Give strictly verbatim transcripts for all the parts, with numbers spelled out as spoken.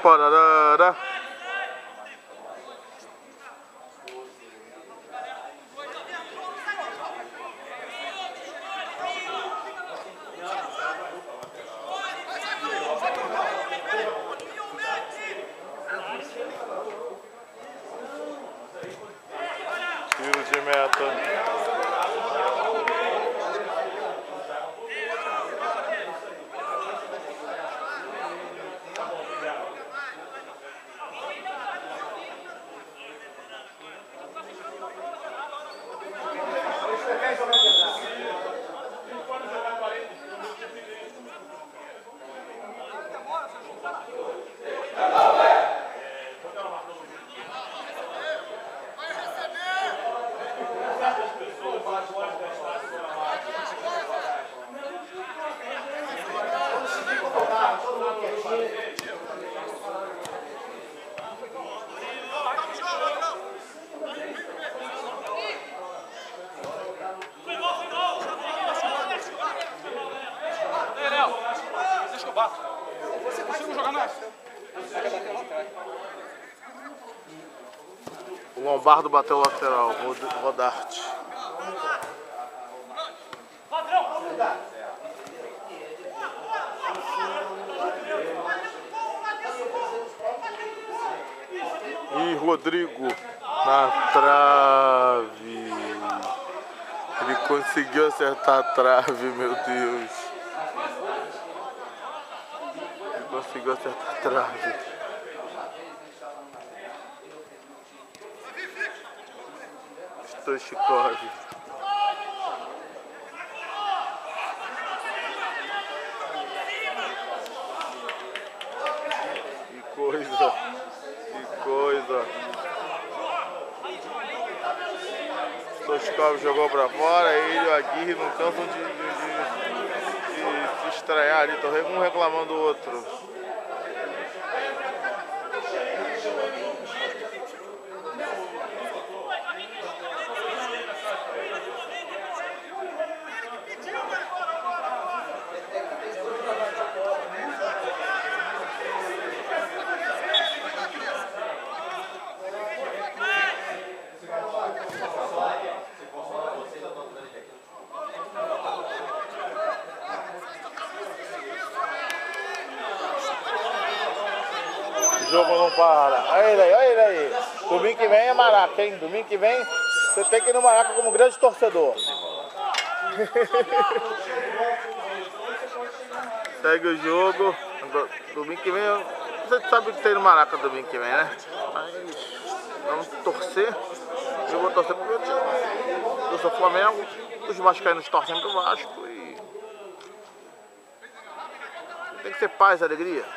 Pararara. Tiro de meta. O Lombardo bateu o lateral, Rodarte. E Rodrigo na trave. Ele conseguiu acertar a trave, meu Deus. Ele conseguiu acertar a trave. Stoichkov. Que coisa, que coisa. Stoichkov jogou pra fora, ele e o Aguirre não cansam de, de, de, de se estranhar ali, tô um reclamando do outro. O jogo não para. Olha ele aí, olha ele aí. Domingo que vem é Maraca, hein? Domingo que vem você tem que ir no Maraca como grande torcedor. Segue o jogo. Domingo que vem, você sabe que tem no Maraca domingo que vem, né? Mas vamos torcer. Eu vou torcer pro meu time. Eu sou Flamengo. Os vascaínos torcem pro Vasco. E tem que ter paz e alegria.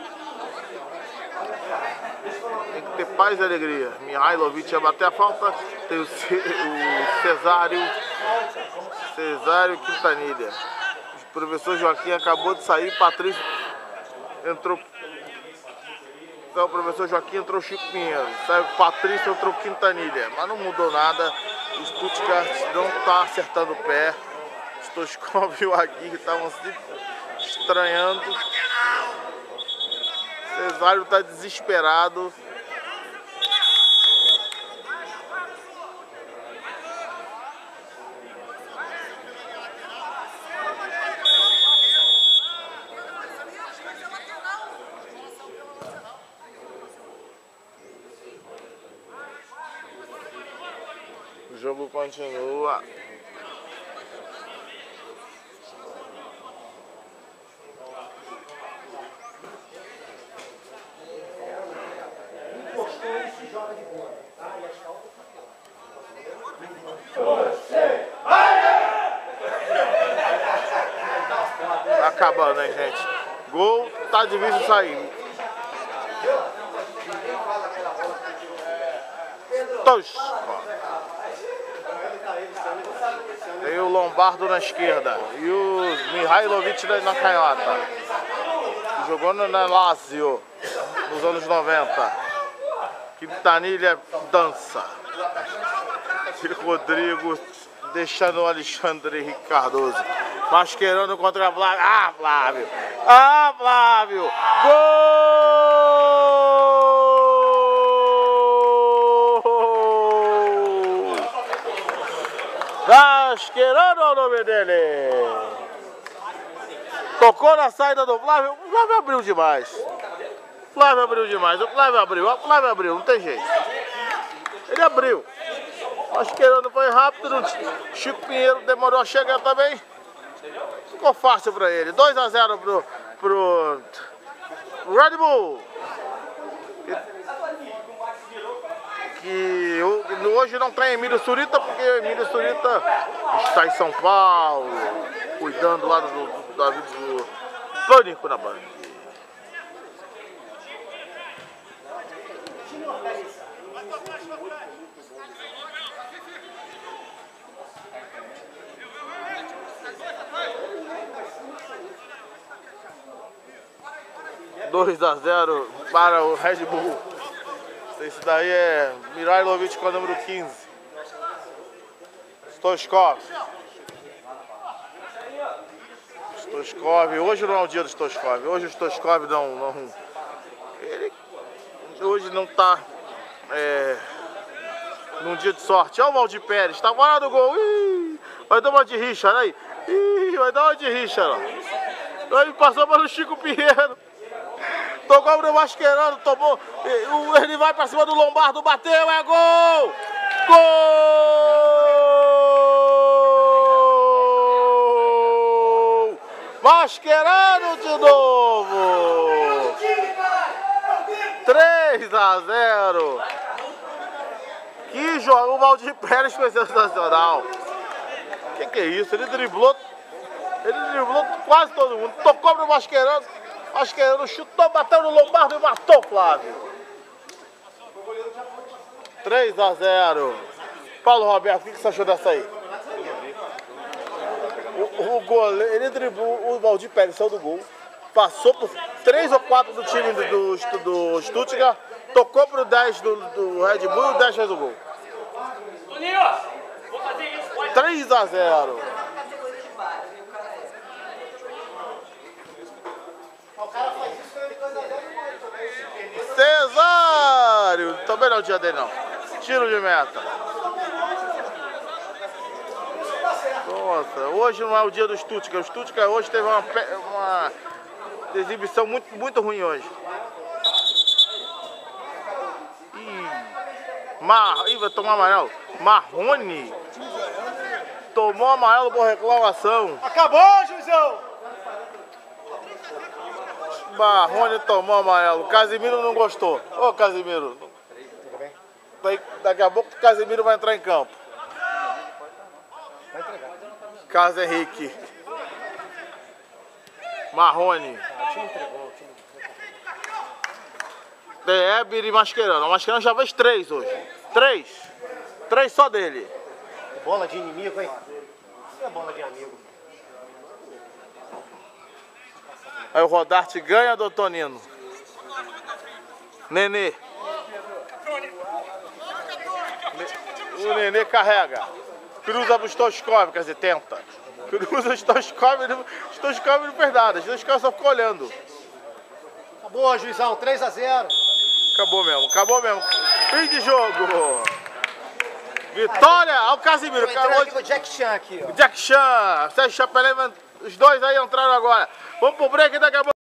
Tem que ter paz e alegria. Mihailovic ia bater a falta. Tem o, C, o Cesário. Cesário Quintanilha. O professor Joaquim acabou de sair. Patrício entrou. Então, o professor Joaquim entrou Chico Pinheiro. Saiu Patrício, entrou Quintanilha. Mas não mudou nada. O Stuttgart não está acertando o pé. Stoichkov e o Aguirre estavam se estranhando. Cesário está desesperado. O jogo continua. Tá acabando, hein, gente? Gol, tá difícil sair. Tosh. Tem o Lombardo na esquerda e o Mihailovic na canhota. Jogou na Lazio nos anos noventa. Quintanilha dança. E Rodrigo deixando o Alexandre Henrique Cardoso. Mascherano contra Flávio. Ah, Flávio! Ah, Flávio! Gol! Mascherano é o nome dele. Tocou na saída do Flávio. O Flávio abriu demais. O Flávio abriu demais. O Flávio abriu. O Flávio abriu. Não tem jeito. Ele abriu. Mascherano foi rápido. Chico Pinheiro demorou a chegar também. Ficou fácil pra ele. dois a zero pro, pro Red Bull. Que hoje não tem Emílio Surita, porque Emílio Surita está em São Paulo, cuidando lá do, do, da vida do Pânico na Band. dois a zero para o Red Bull. Esse daí é Mirailovic com o número quinze. Stoichkov. Stoichkov. Hoje não é o dia do Stoichkov. Hoje o Stoichkov não, não. Ele hoje não tá é, num dia de sorte. Olha o Valdir Pérez. Tá fora do gol. Ih, vai dar uma de Richard aí. Ih, vai dar uma de Richard. Ó. Ele passou pelo Chico Pinheiro. Tocou pro Mascherano, tomou. Ele vai pra cima do Lombardo, bateu, é gol! Gol! Mascherano de novo! três a zero! Que jogo! O Valdir Pérez foi sensacional! Que que é isso? Ele driblou. Ele driblou quase todo mundo. Tocou pro Mascherano. Mascherano chutou, bateu no Lombardo e matou o Flávio. três a zero. Paulo Roberto, o que você achou dessa aí? O, o goleiro, ele driblou, o Valdir Pérez saiu do gol. Passou por três ou quatro do time do, do, do Stuttgart. Tocou pro dez do, do Red Bull e o dez fez o gol. três a zero. Cesário! Também não é o dia dele não. Tiro de meta. Nossa, hoje não é o dia do Stuttgart. O Stuttgart hoje teve uma, uma exibição muito, muito ruim hoje. Ih, Mar... Ih, vai tomar amarelo. Marrone tomou amarelo por reclamação. Acabou, juizão! Marrone tomou amarelo. Casimiro não gostou. Ô, Casimiro. Daqui a pouco o Casimiro vai entrar em campo. Vai entregar. Carlos Henrique. Marrone. O time entregou, o time Deber e Mascherano. O Mascherano já fez três hoje. Três. Três só dele. Bola de inimigo, hein? Não é bola de amigo. Aí o Rodarte ganha do Tonino. Nenê. O Nenê carrega. Cruza pro Stoichkov, quer dizer, tenta. Cruza o Stoichkov, o Stoichkov não fez nada. O Stoichkov só ficou olhando. Acabou, juizão. três a zero. Acabou mesmo, acabou mesmo. Fim de jogo. Vitória ao Casimiro. Acabou aqui com o Jack Chan aqui, ó. Jack Chan, Sérgio Chapelin, os dois aí entraram agora. Vamos pro break daqui a pouco.